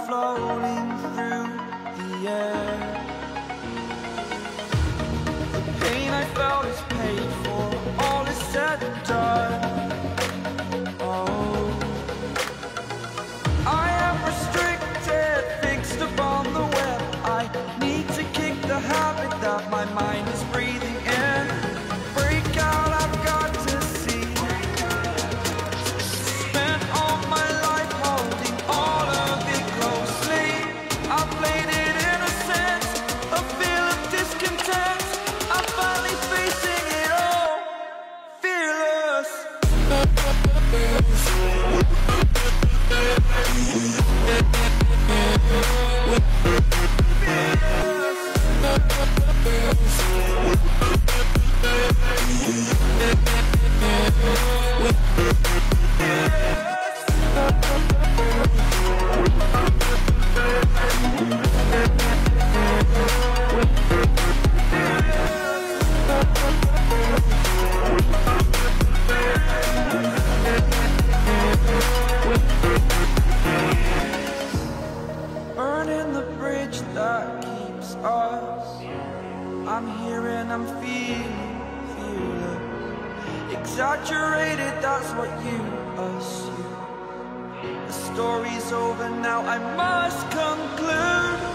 floating through the air. The pain I felt is paid for, all is said and done. Oh, I am restricted, fixed upon the web. I need to kick the habit that my mind is breathing in. Break out, I've got to see. Spent all my life holding all of it closely. I played it innocent, a feel of discontent. I'm finally facing it all, fearless. Burning the bridge that keeps us. I'm here and I'm feeling fearless. Exaggerated, that's what you assume. The story's over now, I must conclude.